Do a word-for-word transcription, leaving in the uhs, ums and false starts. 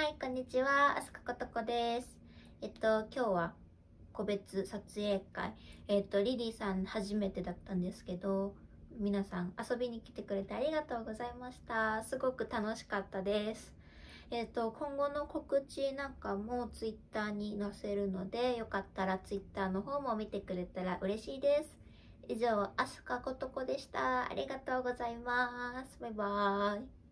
はい、こんにちは。あすかことこです。えっと、今日は個別撮影会。えっと、リリーさん初めてだったんですけど、皆さん遊びに来てくれてありがとうございました。すごく楽しかったです。えっと、今後の告知なんかもツイッターに載せるので、よかったらツイッターの方も見てくれたら嬉しいです。以上、あすかことこでした。ありがとうございます。バイバーイ。